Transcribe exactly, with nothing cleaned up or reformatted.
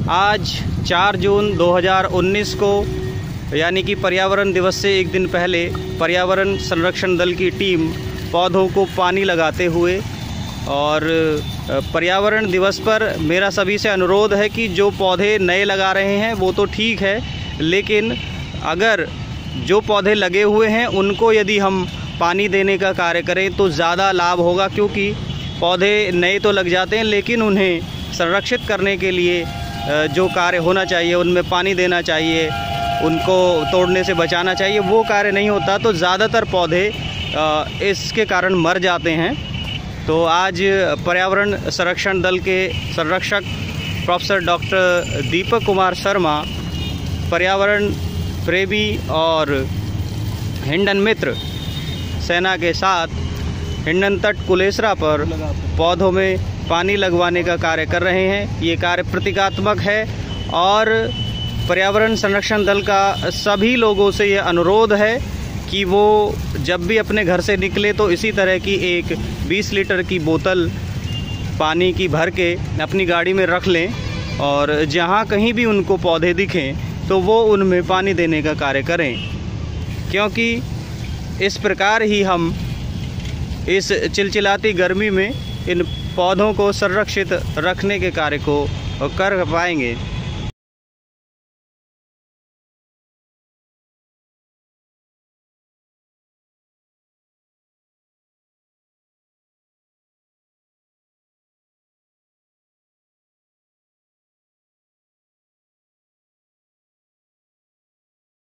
आज चार जून दो हज़ार उन्नीस को यानी कि पर्यावरण दिवस से एक दिन पहले पर्यावरण संरक्षण दल की टीम पौधों को पानी लगाते हुए, और पर्यावरण दिवस पर मेरा सभी से अनुरोध है कि जो पौधे नए लगा रहे हैं वो तो ठीक है, लेकिन अगर जो पौधे लगे हुए हैं उनको यदि हम पानी देने का कार्य करें तो ज़्यादा लाभ होगा, क्योंकि पौधे नए तो लग जाते हैं लेकिन उन्हें संरक्षित करने के लिए जो कार्य होना चाहिए, उनमें पानी देना चाहिए, उनको तोड़ने से बचाना चाहिए, वो कार्य नहीं होता तो ज़्यादातर पौधे इसके कारण मर जाते हैं। तो आज पर्यावरण संरक्षण दल के संरक्षक प्रोफेसर डॉक्टर दीपक कुमार शर्मा पर्यावरण प्रेमी और हिंडन मित्र सेना के साथ हिंडन तट कुलेसरा पर पौधों में पानी लगवाने का कार्य कर रहे हैं। ये कार्य प्रतीकात्मक है और पर्यावरण संरक्षण दल का सभी लोगों से ये अनुरोध है कि वो जब भी अपने घर से निकले तो इसी तरह की एक बीस लीटर की बोतल पानी की भर के अपनी गाड़ी में रख लें, और जहाँ कहीं भी उनको पौधे दिखें तो वो उनमें पानी देने का कार्य करें, क्योंकि इस प्रकार ही हम इस चिलचिलाती गर्मी में इन पौधों को संरक्षित रखने के कार्य को कर पाएंगे।